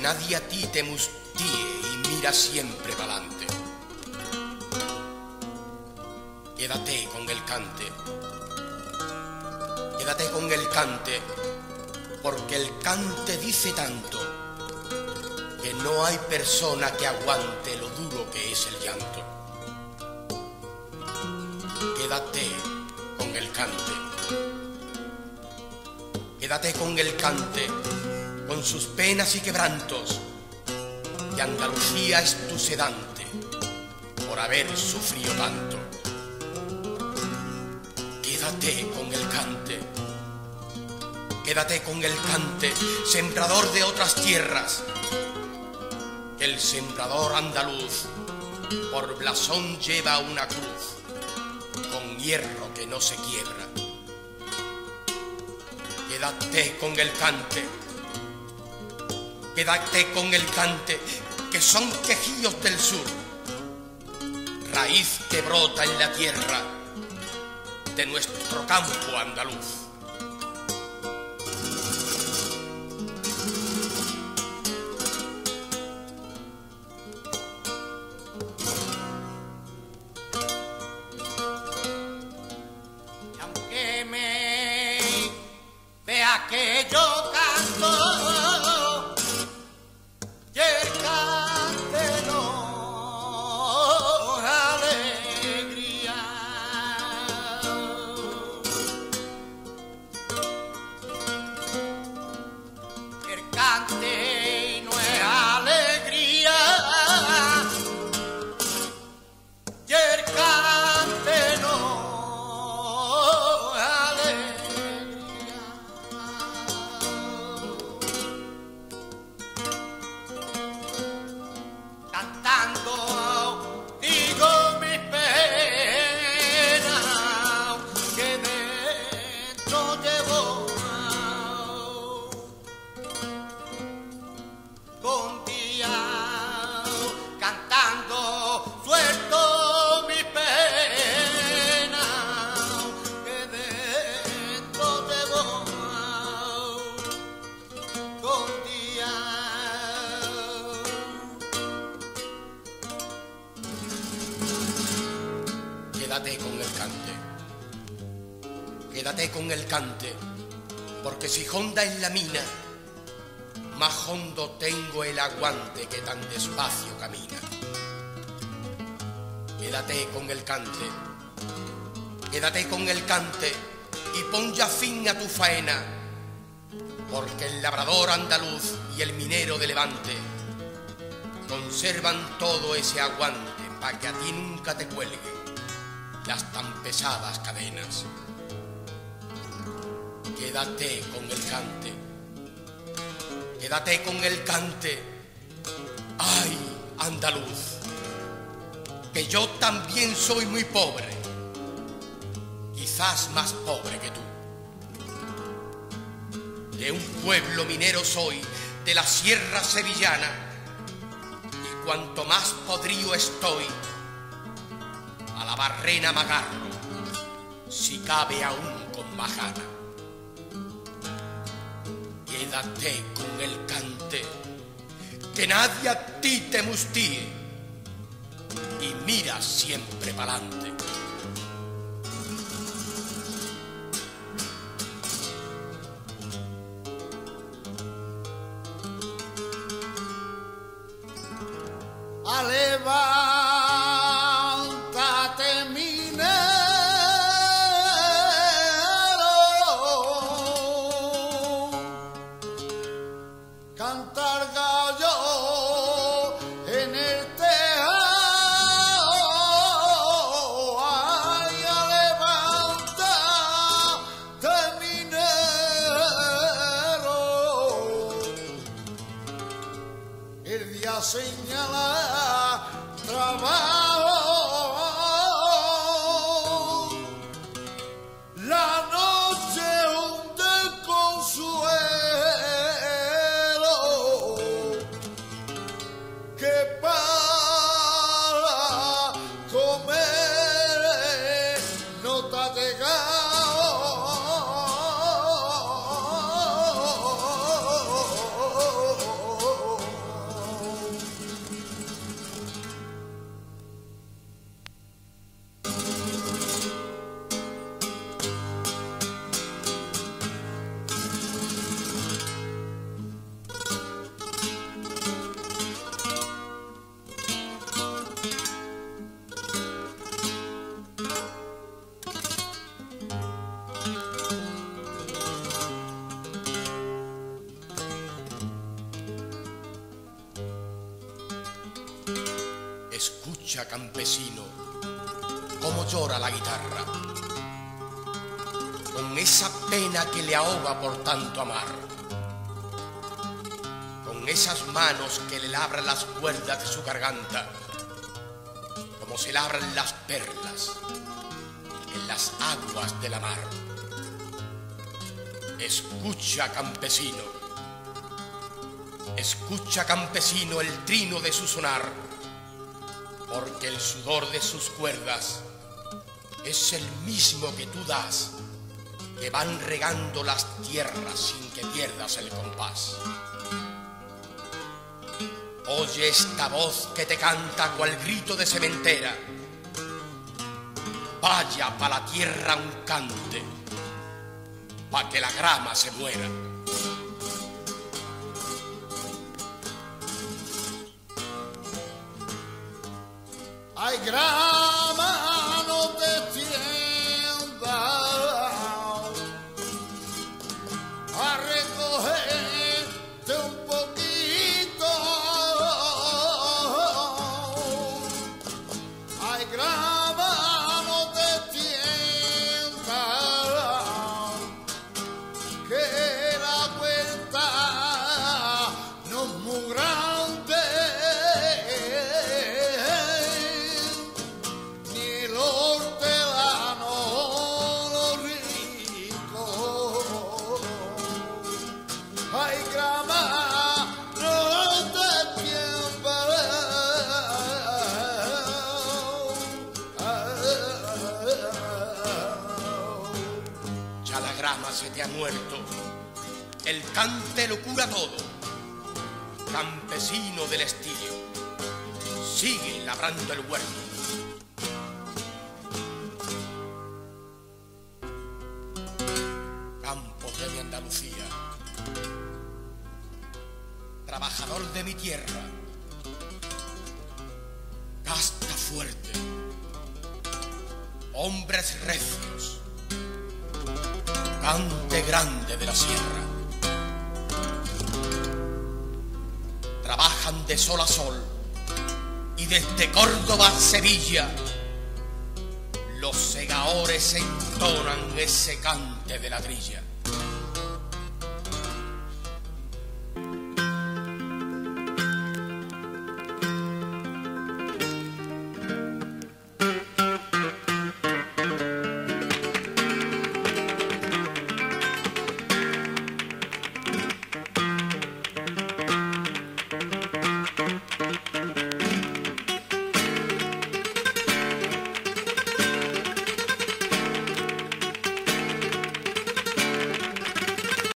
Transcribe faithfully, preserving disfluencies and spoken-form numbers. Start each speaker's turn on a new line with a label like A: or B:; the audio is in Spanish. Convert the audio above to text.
A: nadie a ti te mustíe y mira siempre pa'lante. Quédate con el cante, quédate con el cante, porque el cante dice tanto que no hay persona que aguante lo duro que es el llanto. Quédate con el cante, quédate con el cante, con sus penas y quebrantos, que Andalucía es tu sedante por haber sufrido tanto. Quédate con el cante, quédate con el cante, sembrador de otras tierras, que el sembrador andaluz por blasón lleva una cruz con hierro que no se quiebra. Quédate con el cante, quédate con el cante, que son quejíos del sur, raíz que brota en la tierra de nuestro campo andaluz.
B: Y aunque me vea que yo canto, y el cante no alegría, el cante no es alegría, y el cante no es alegría. Cantando digo mis penas que dentro llevo, con día cantando suelto mis penas que dentro llevo, con día.
A: Quédate con el cante, quédate con el cante, porque si honda en la mina, más hondo tengo el aguante que tan despacio camina. Quédate con el cante, quédate con el cante y pon ya fin a tu faena, porque el labrador andaluz y el minero de Levante conservan todo ese aguante pa' que a ti nunca te cuelguen las tan pesadas cadenas. Quédate con el cante, quédate con el cante. Ay, andaluz, que yo también soy muy pobre, quizás más pobre que tú. De un pueblo minero soy, de la sierra sevillana, y cuanto más podrío estoy, a la barrena me agarro, si cabe aún con majana. Quédate con el cante, que nadie a ti te mustíe, y mira siempre pa'lante.
B: Levántate, minero, cantar gallo en el tejado. Ay, levántate, minero, el día señala trabajo, la noche hunde el consuelo, que para comer no te ha llegado.
A: Escucha, campesino, cómo llora la guitarra, con esa pena que le ahoga por tanto amar, con esas manos que le labran las cuerdas de su garganta, como se labran las perlas en las aguas de la mar. Escucha, campesino, escucha, campesino, el trino de su sonar, porque el sudor de sus cuerdas es el mismo que tú das, que van regando las tierras sin que pierdas el compás. Oye esta voz que te canta cual grito de sementera. Vaya pa' la tierra un cante, pa' que la grama se muera.
B: Ay, grama, no te tiendas a recogerte un poquito. Ay, grama, no te tiendas, que la cuenta no es muy grande. Ay, grama, no te tiemblas.
A: Ya la grama se te ha muerto, el cante lo cura todo. Campesino del estío, sigue labrando el huerto. Campos de mi Andalucía, trabajador de mi tierra, casta fuerte, hombres recios, cante grande de la sierra. Trabajan de sol a sol y desde Córdoba a Sevilla los segadores entonan ese cante de ladrilla.